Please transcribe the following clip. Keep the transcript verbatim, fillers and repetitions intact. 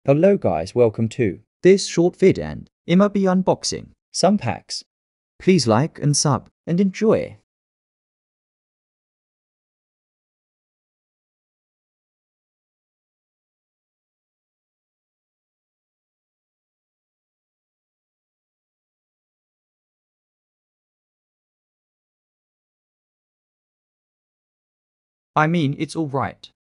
Hello guys, welcome to this short vid and M B unboxing. some packs. Please like and sub and enjoy. I mean, it's alright.